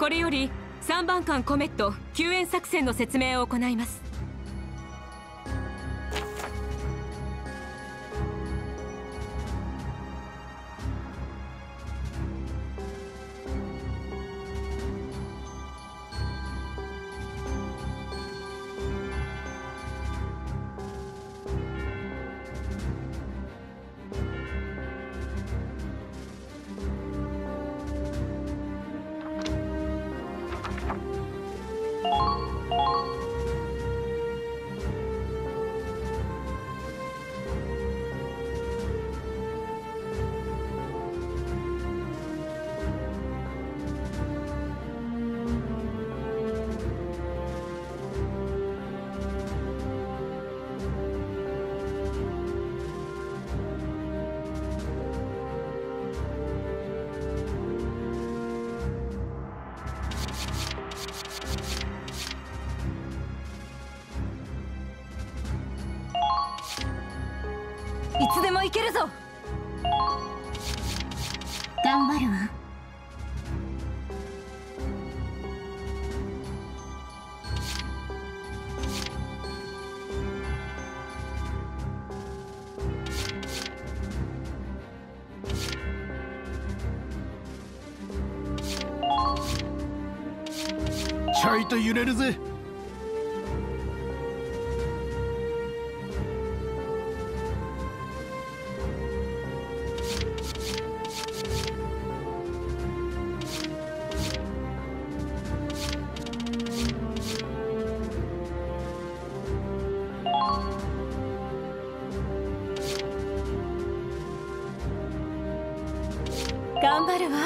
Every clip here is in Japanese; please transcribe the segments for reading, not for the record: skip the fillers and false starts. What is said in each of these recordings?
これより3番艦コメット救援作戦の説明を行います。いつでも行けるぞ。 頑張るわ。 ちょいと揺れるぜ。 頑張るわ。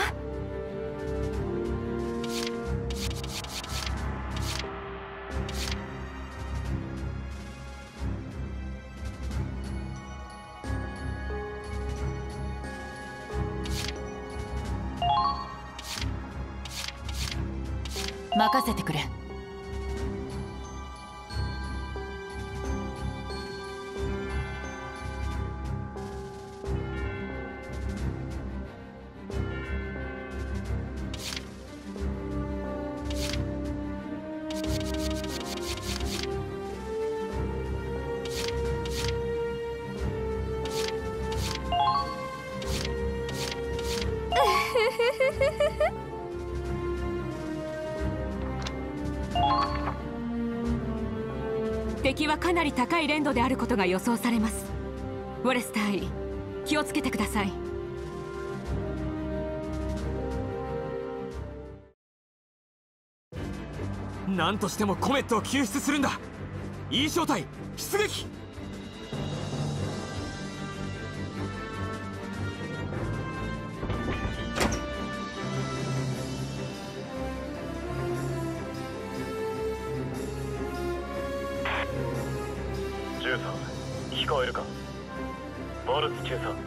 任せてくれ。敵はかなり高い連度であることが予想されます。ウォレス隊、気をつけてください。 何としてもコメットを救出するんだ。E小隊出撃。 聞こえるか、ボルツ中佐。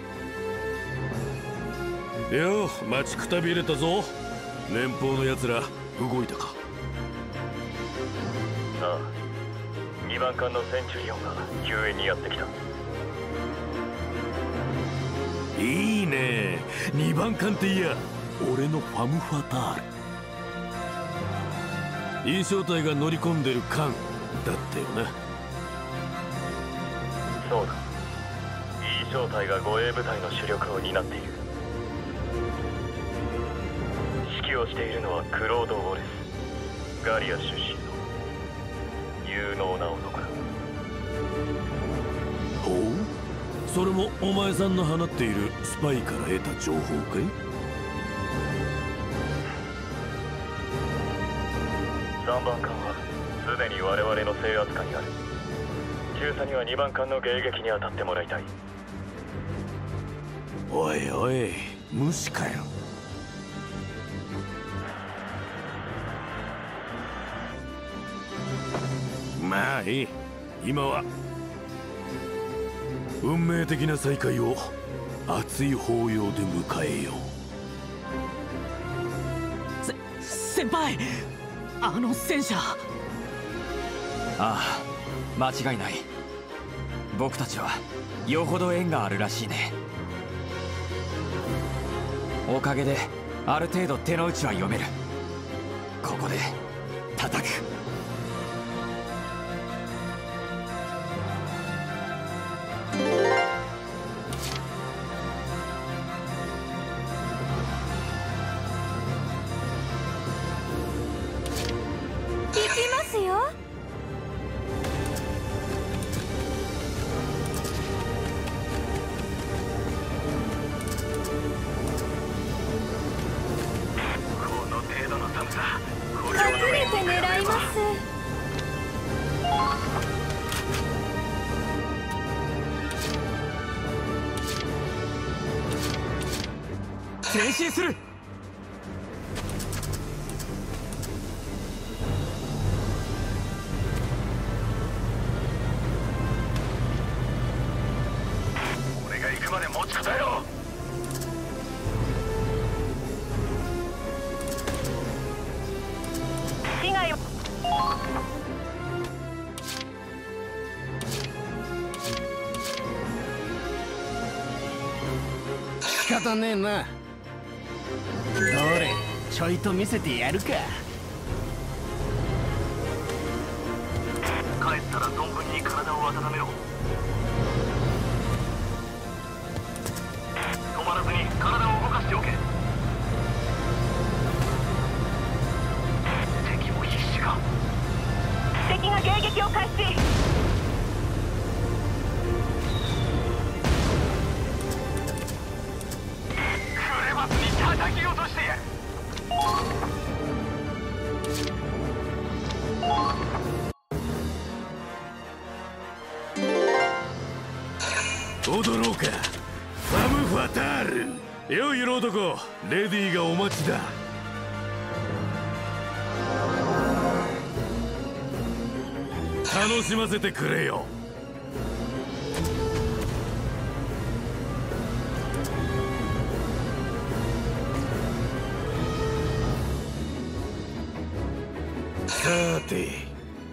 よう、待ちくたびれたぞ。連邦のやつら動いたか。 ああ、2番艦のセンチュリオンが救援にやってきた。 いいね、2番艦っていや俺のファム・ファタール。E小隊が乗り込んでる艦だったよな。 そうだ、E小隊が護衛部隊の主力を担っている。指揮をしているのはクロード・ウォレス、ガリア出身の有能な男だ。 ほう、それもお前さんの放っているスパイから得た情報かい？ 3番艦はすでに我々の制圧下にある。中佐には2番艦の迎撃に当たってもらいたい。 おいおい、無視かよ。まあいい、今は運命的な再会を熱い抱擁で迎えよう。先輩、あの戦車。ああ、間違いない。僕たちはよほど縁があるらしいね。おかげである程度手の内は読める。 ここで叩く。 行きますよ。隠れて狙います。 前進する。 俺が行くまで持ちこたえろ。被害を仕方ねえな。どれちょいと見せてやるか。 帰ったら存分に体を温めろ。止まらずに体を動かしておけ。敵も必死か。敵が迎撃を開始。クレバスに叩き落としてやる。 踊ろうか、ファム・ファタール。よい色男、レディーがお待ちだ。楽しませてくれよ。さて、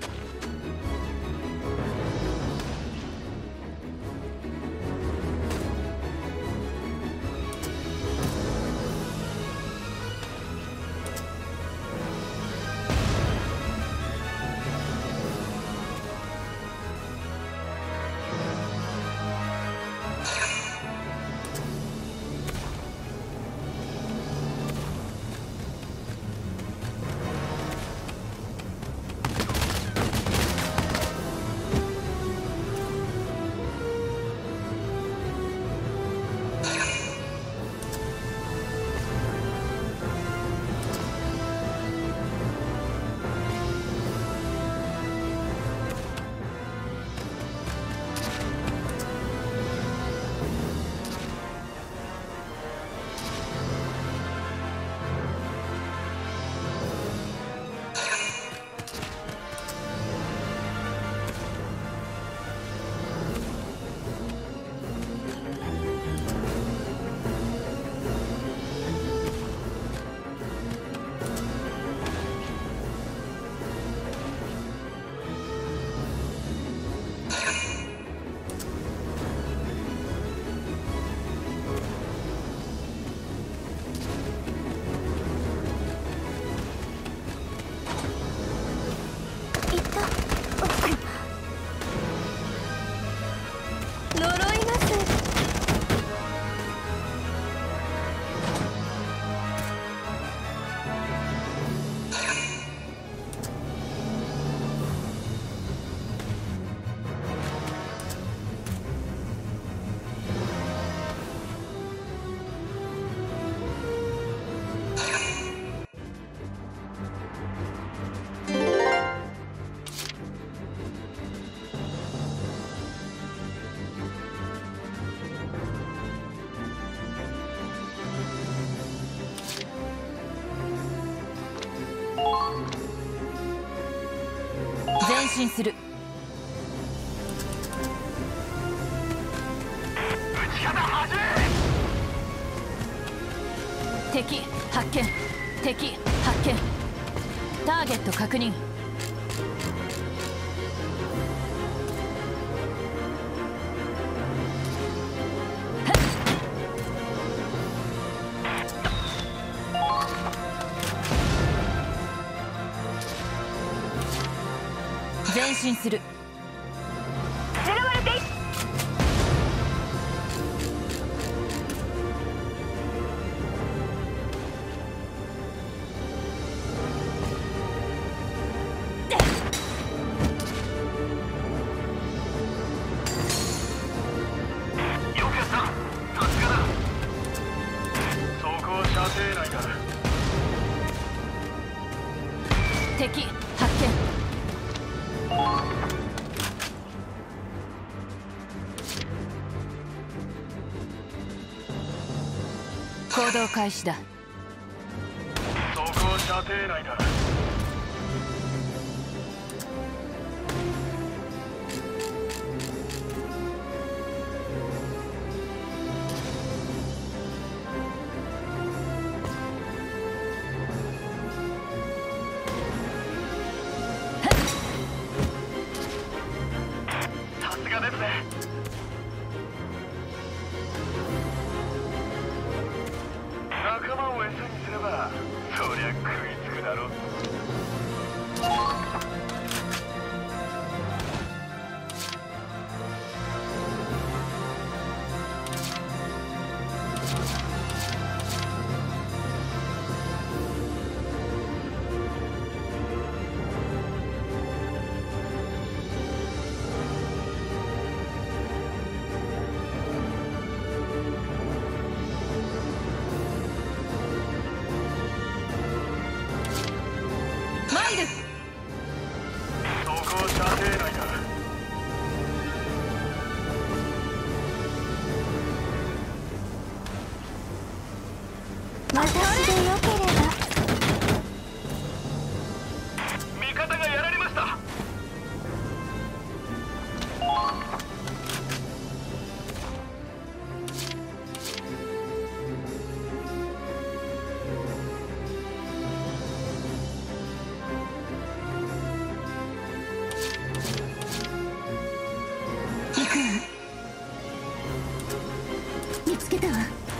前進する。敵発見。敵発見。ターゲット確認。 前進する。狙われている。敵発見。行動開始だ。 そこ射程内だ。仲間を餌にすればそりゃ食いつくだろ。 私でよければ。 味方がやられました。 行くわ。見つけたわ。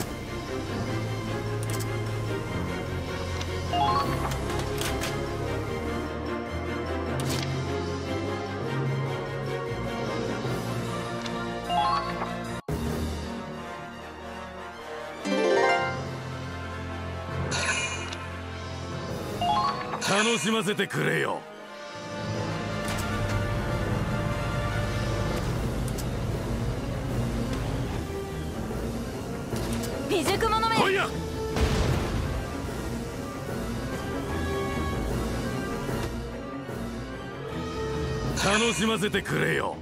楽しませてくれよ。 未熟者め。 来いや。楽しませてくれよ。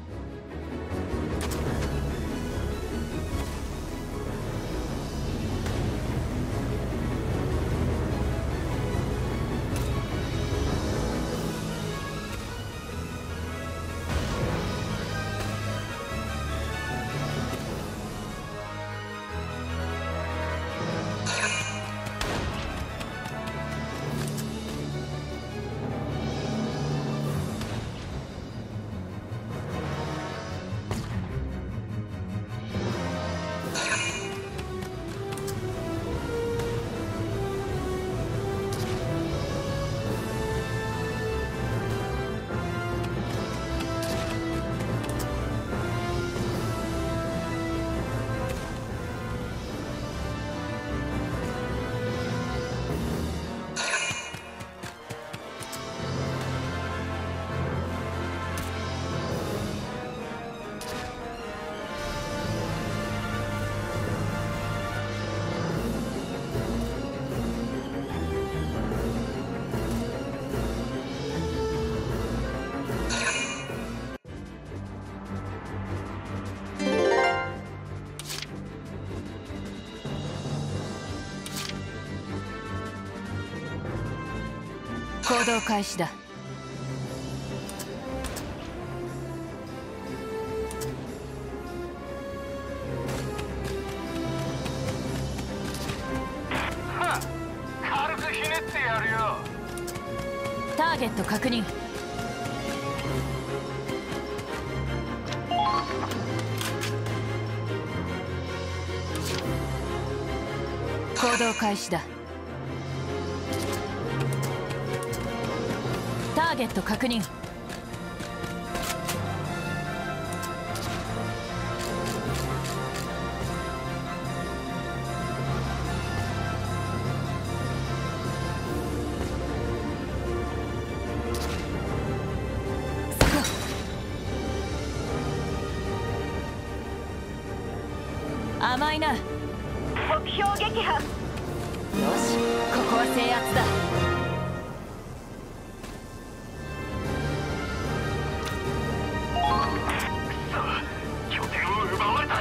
行動開始だ。 軽くひねってやるよ。 ターゲット確認。行動開始だ。ターゲット確認。 甘いな。 目標撃破。 よし、ここは制圧だ。 拠点を奪われた。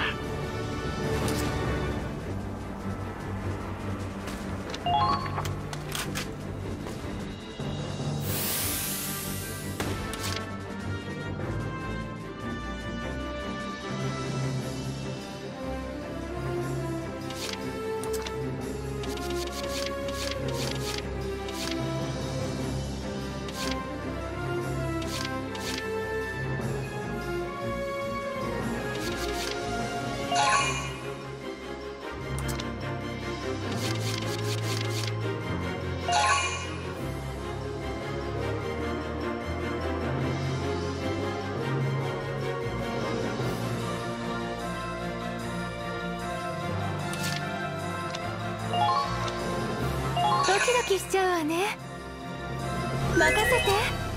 ドキドキしちゃうわね。任せて。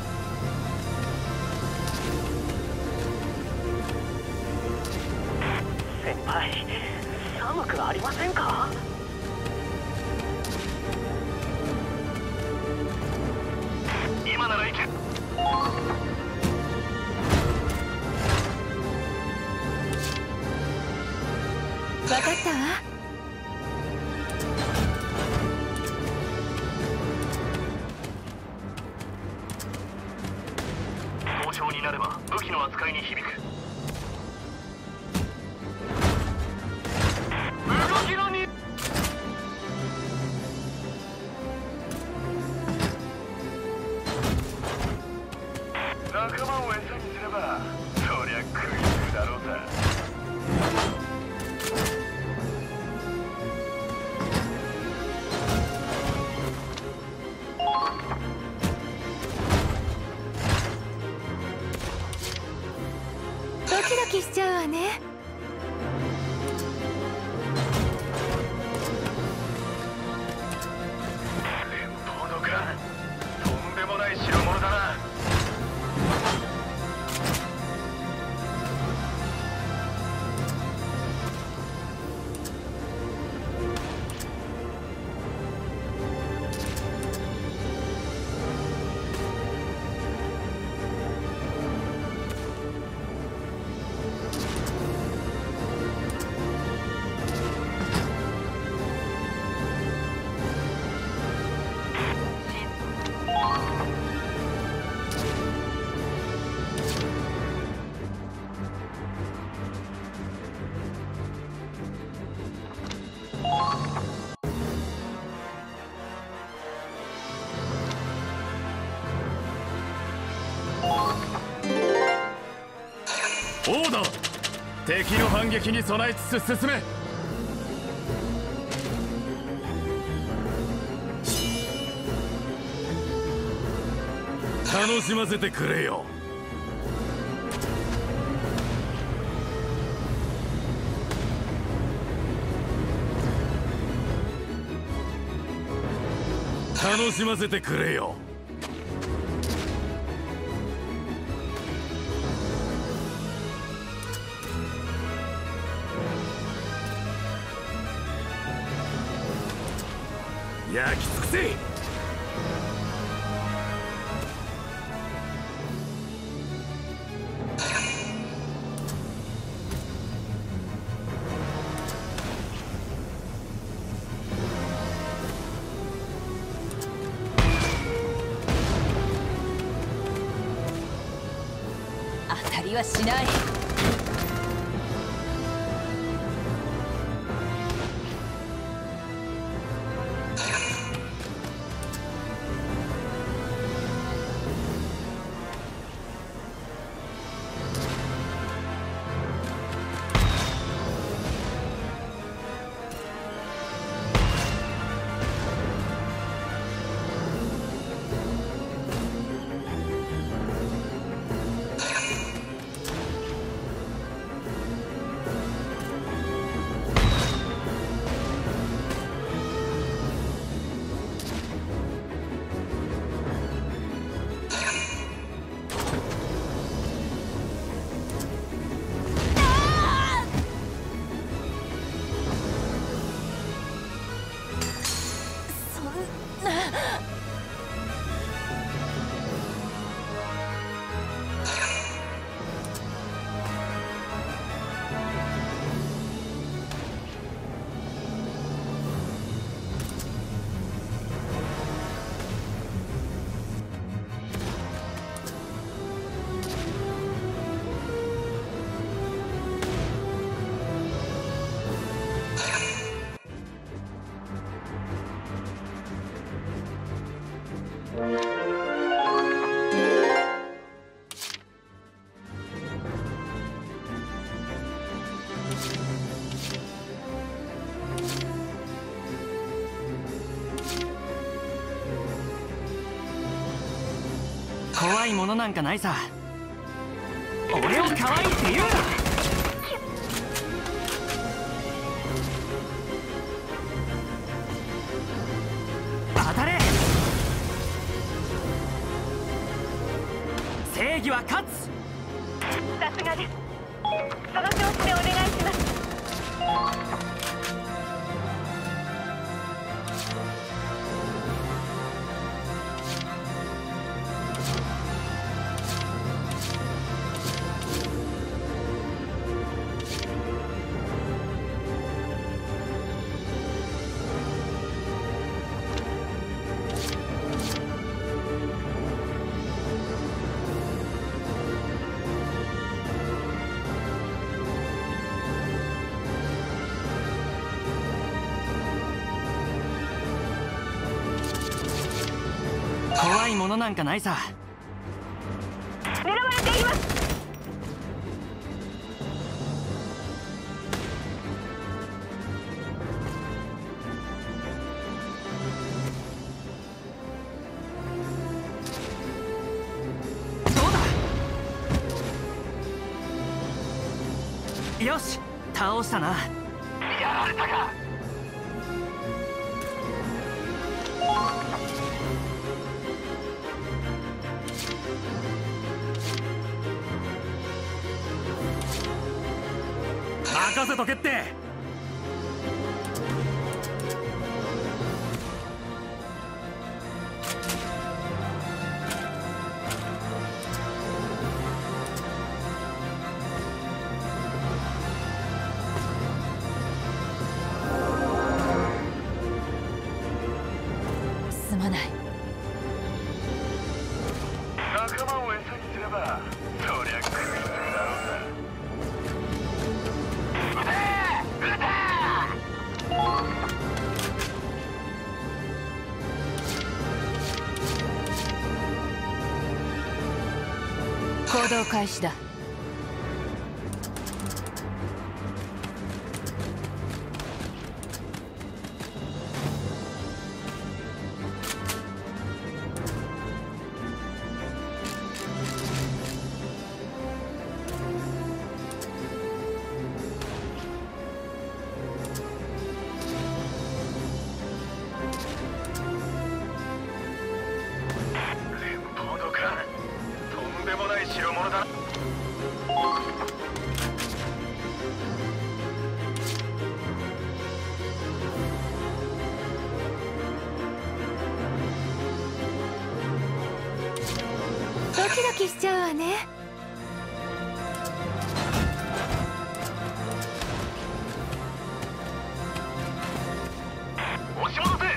先輩、寒くありませんか？ 今なら行け。 分かったわ。 好調になれば武器の扱いに響く。動きのに仲間を餌にすればそりゃ食いつくだろうさ。 ドキドキしちゃうわね。 連邦のか、とんでもない代物だな。 オーダー、敵の反撃に備えつつ進め。楽しませてくれよ。楽しませてくれよ。焼き尽くせ。 当たりはしない。 怖いものなんかないさ。俺を可愛いって言うな。当たれ。正義は勝つ。 さすがです。その調子でお願いします。 怖いものなんかないさ。 狙われています。 どうだ。よし、倒したな。 やられたか。 任せとけって。 すまない。 仲間を餌にすればそりゃ食いつくだろうな。 行動開始だ。 連邦のか。とんでもない代物だ。 ドキドキしちゃうわね。 押し戻せ。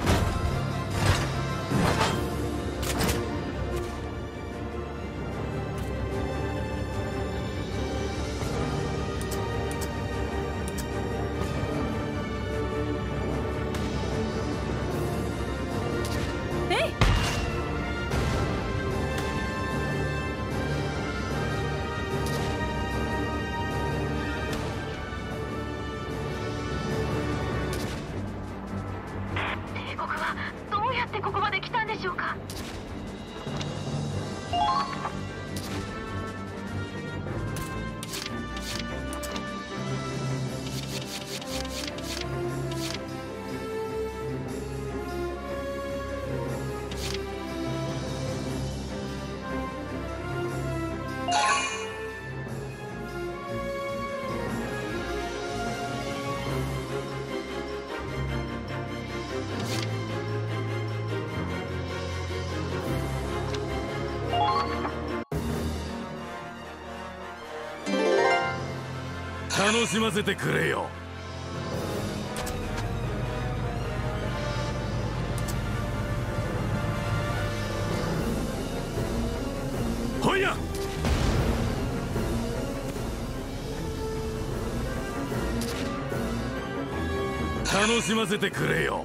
帝国はどうやってここまで来たんでしょうか。 楽しませてくれよ。ほいや。楽しませてくれよ。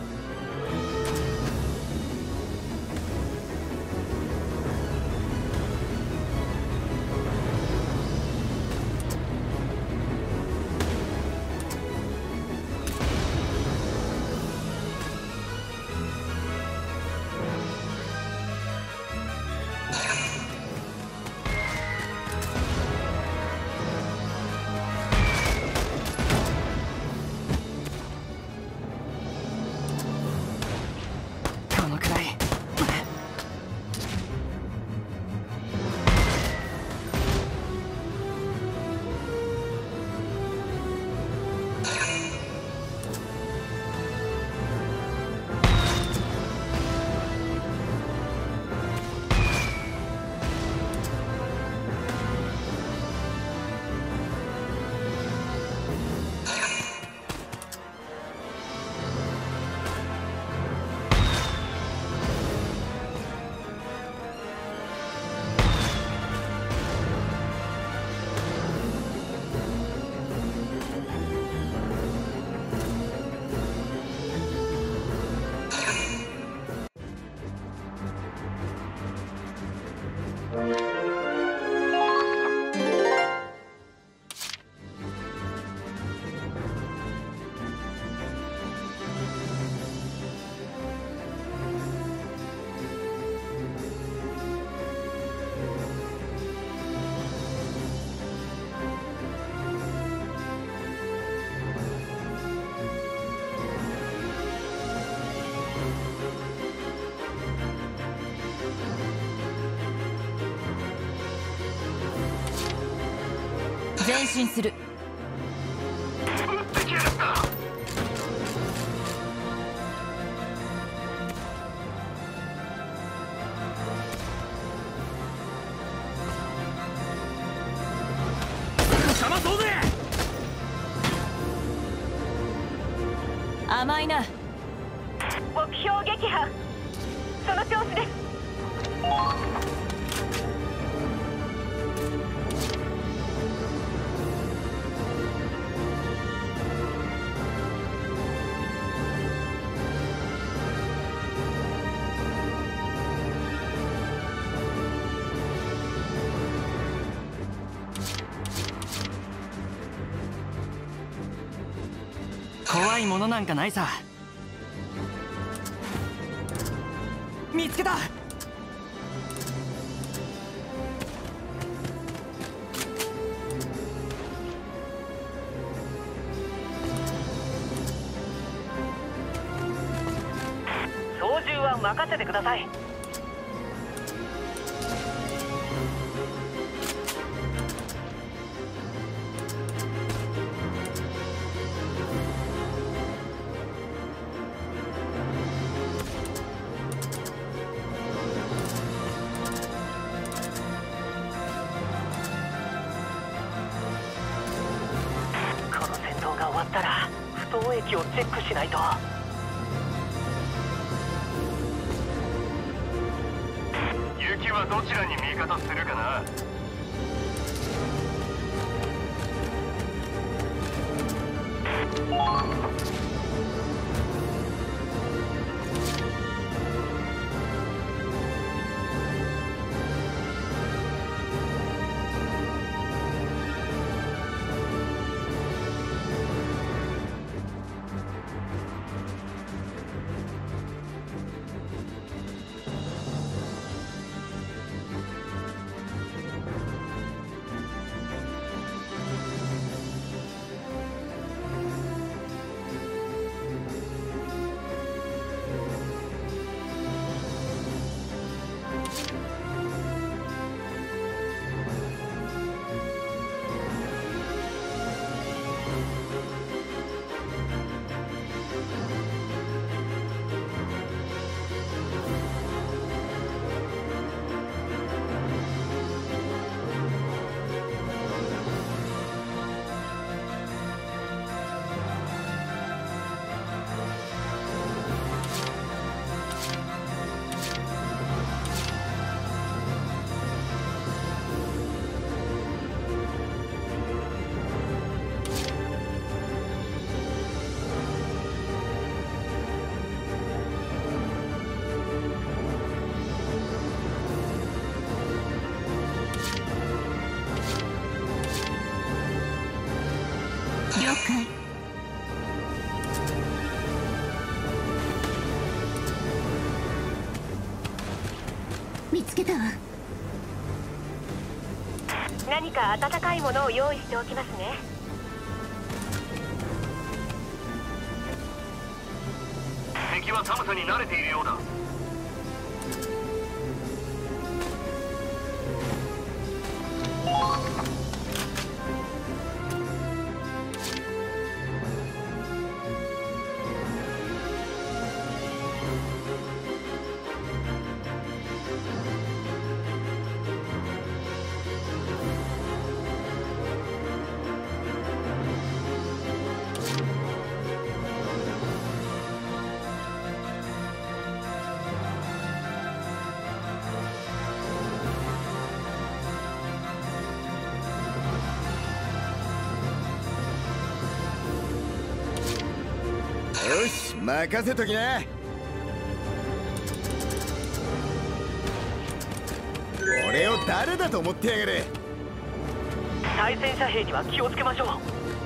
前進する。 かまそうぜ。 甘いな。 目標撃破。その調子です。 怖いものなんかないさ。見つけた。 操縦は任せてください。が終わったら不凍液をチェックしないと。雪はどちらに味方するかな。 見つけたわ。 何か温かいものを用意しておきますね。 敵は寒さに慣れているようだ。 よし、任せときな。俺を誰だと思ってやがる。 対戦車兵には気をつけましょう。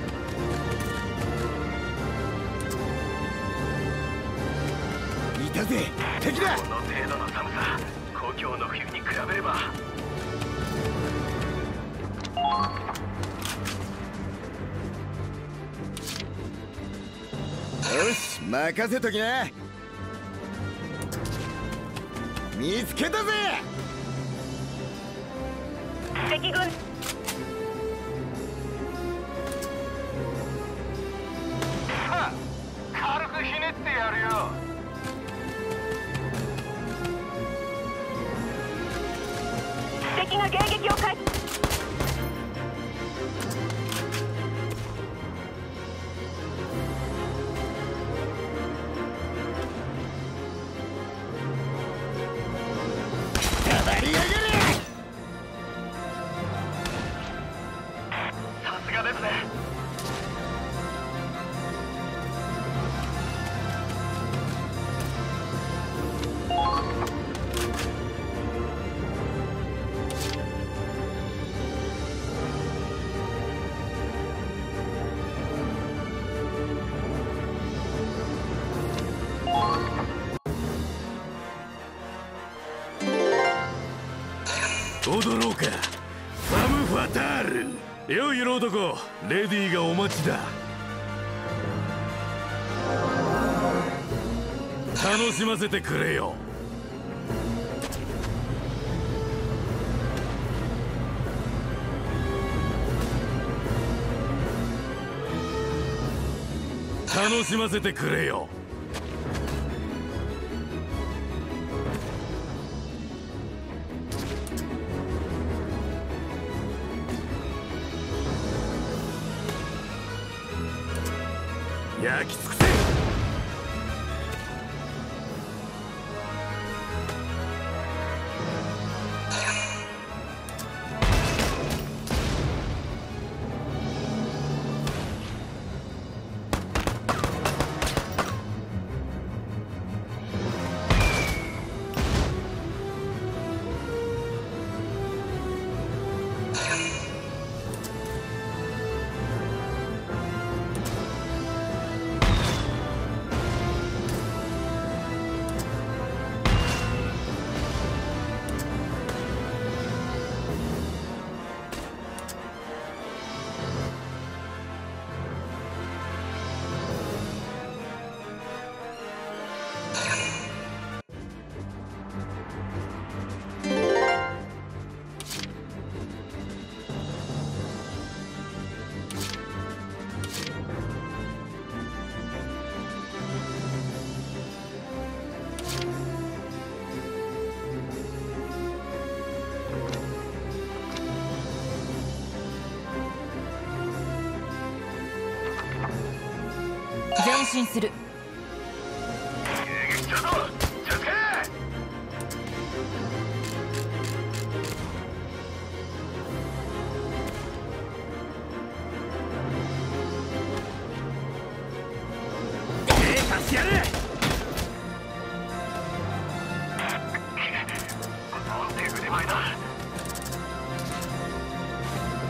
いたぜ、敵だ。 この程度の寒さ、故郷の冬に比べれば。 よし、任せときな。見つけたぜ。 敵軍軽くひねってやるよ。 敵が迎撃を開始。 やりやがれ。 さすがですね。 踊ろうか、ファム・ファタール。よい色男、レディーがお待ちだ。楽しませてくれよ。楽しませてくれよ。焼き尽くせ。 前進する。 助けやれ。 なんて腕前だ。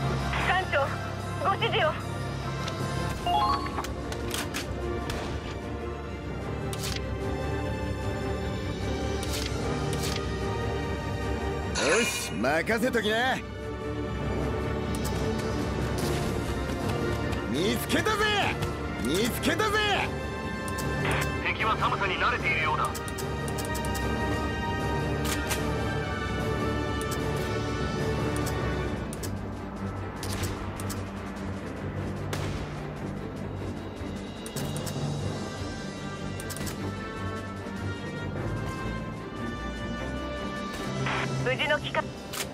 艦長、ご指示を。 よし任せときな。見つけたぜ見つけたぜ。 敵は寒さに慣れているようだ。 無事の帰還。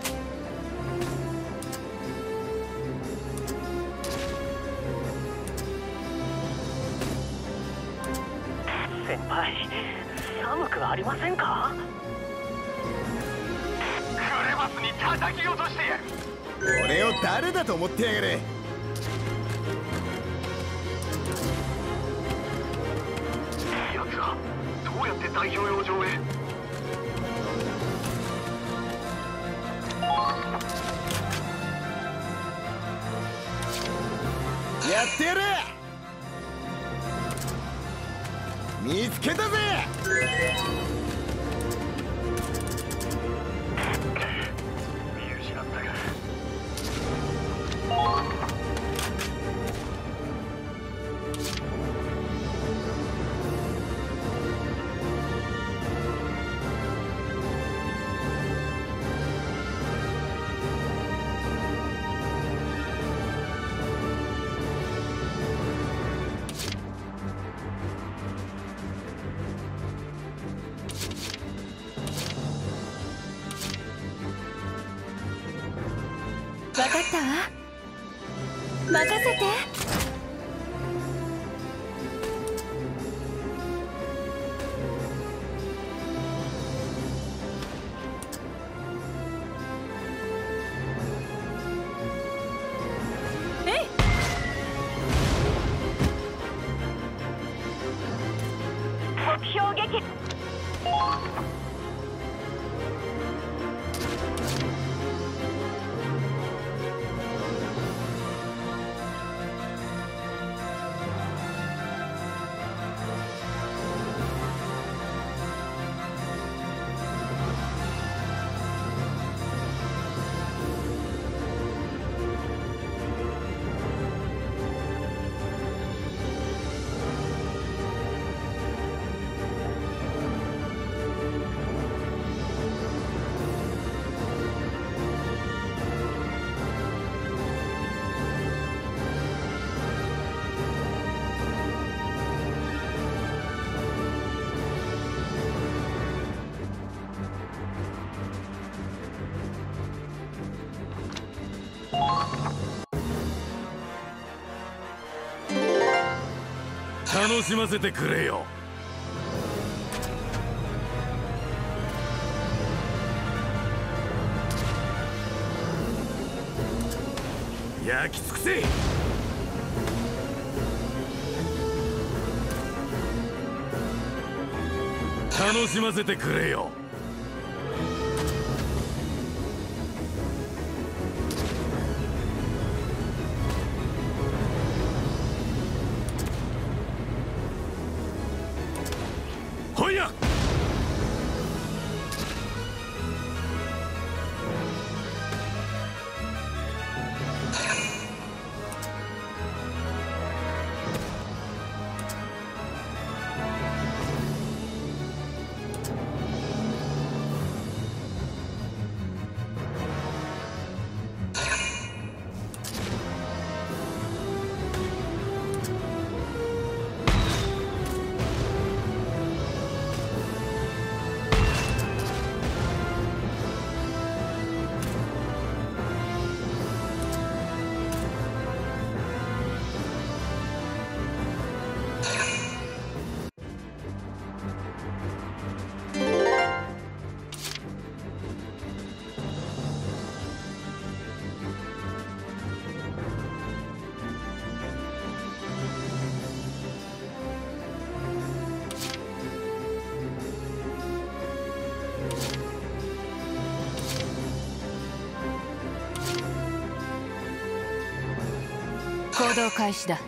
先輩、寒くありませんか？クレバスに叩き落としてやる。 俺を誰だと思ってやがる。 奴らどうやって代表養生へ。 やってやる。見つけたぜ。 見失ったか。 分かったわ。任せて。 目標撃破。 楽しませてくれよ。焼き尽くせ。楽しませてくれよ。ほいや。 行動開始だ。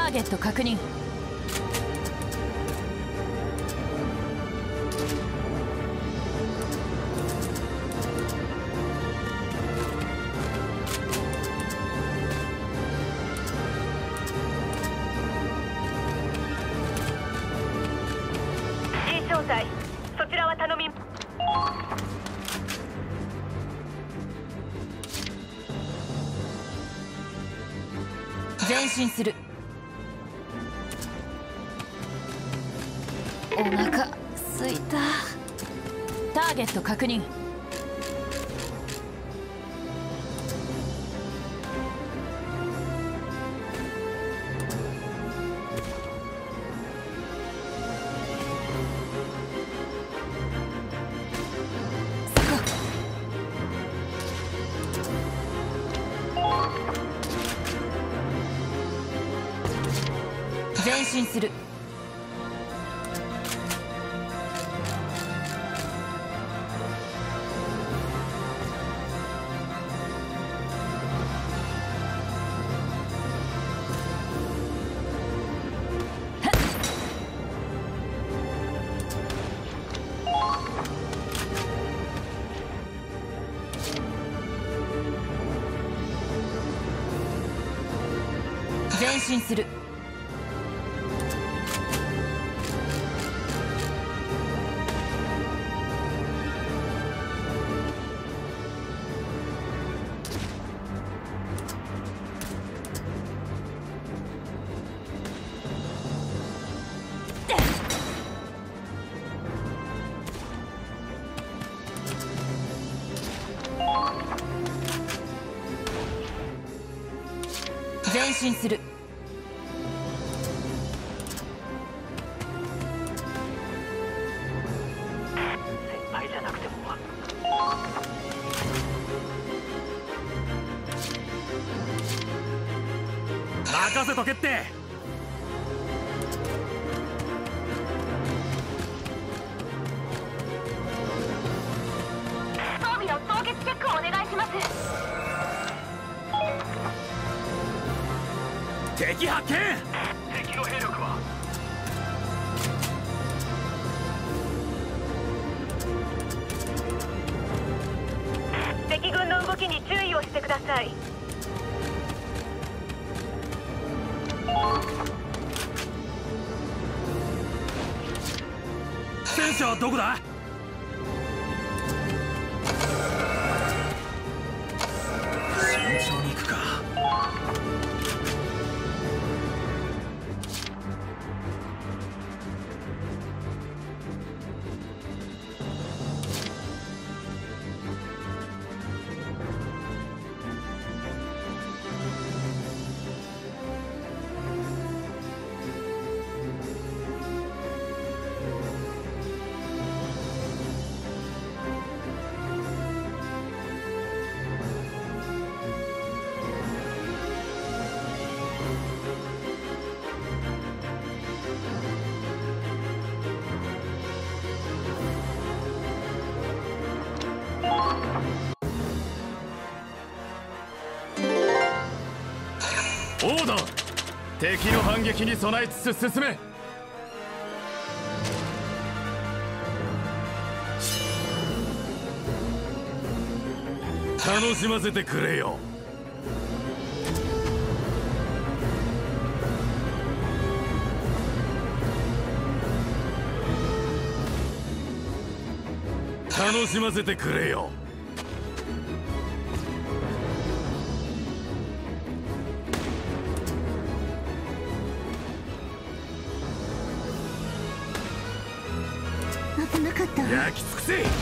ーゲット確認。 正体、そちらは頼み。 前進する。お腹すいた。ターゲット確認。前進する。前進する。前進する。 先輩じゃなくても。 任せとけって。 装備の凍結チェックをお願いします。 敵発見。 敵の兵力は敵軍の動きに注意をしてください。 戦車はどこだ。慎重に行くか。オーダー。敵の反撃に備えつつ進め。楽しませてくれよ。楽しませてくれよ。 危なかった。 焼き尽くせ。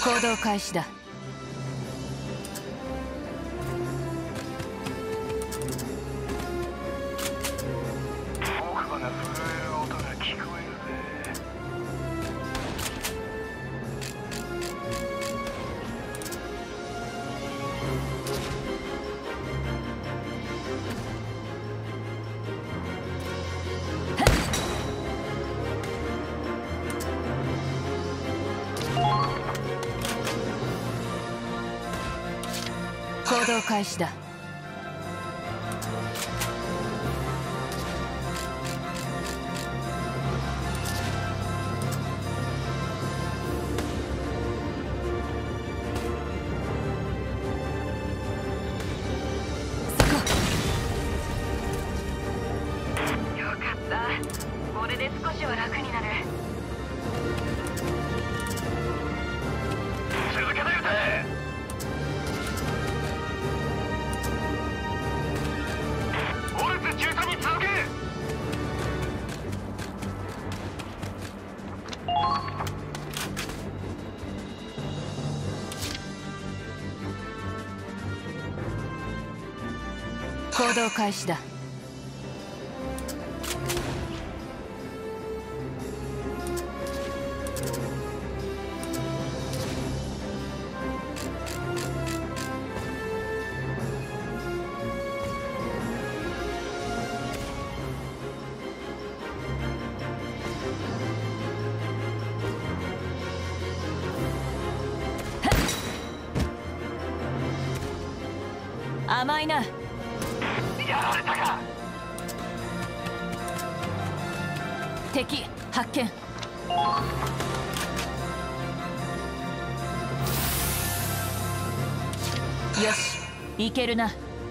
行動開始だ。 奥歯が震える音が聞こえるぜ。 行動開始だ。 よかった。これで少しは楽になる。続けて撃て。 行動開始だ。甘いな。 やられたか。 敵発見。よし、いけるな。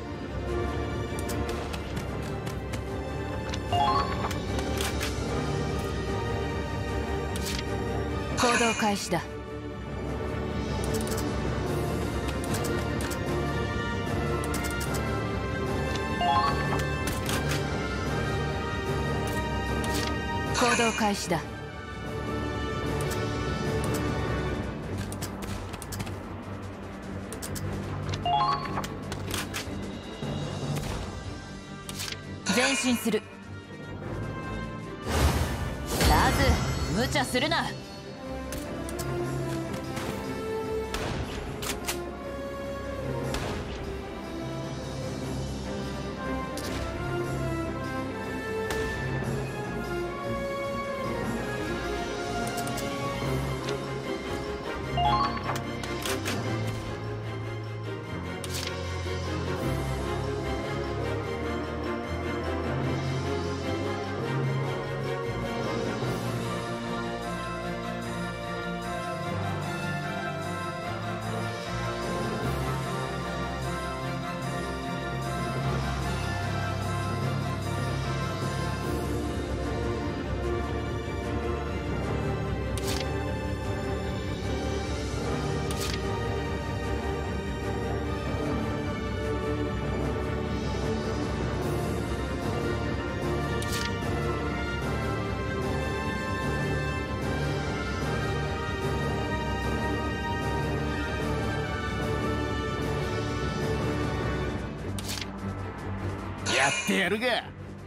行動開始だ。行動開始だ。前進する。ラズ、無茶するな。 やってやるが。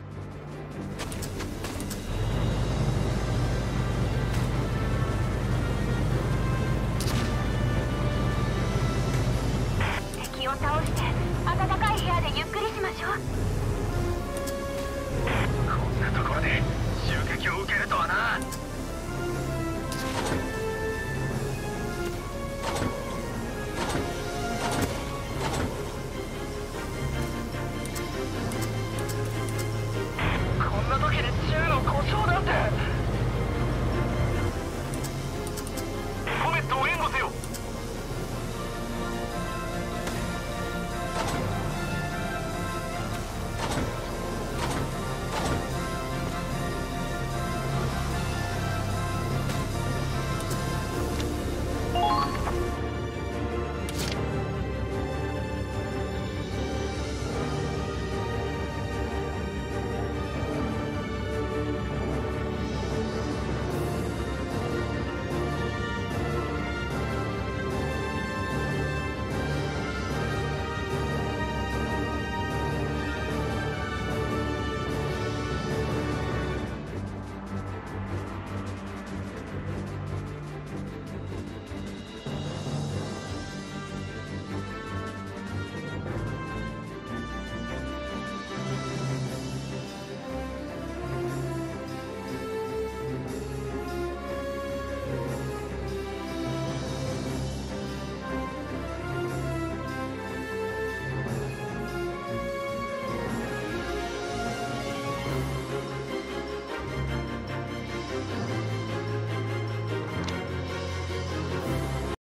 敵を倒して暖かい部屋でゆっくりしましょう。こんなところで襲撃を受けるとはな。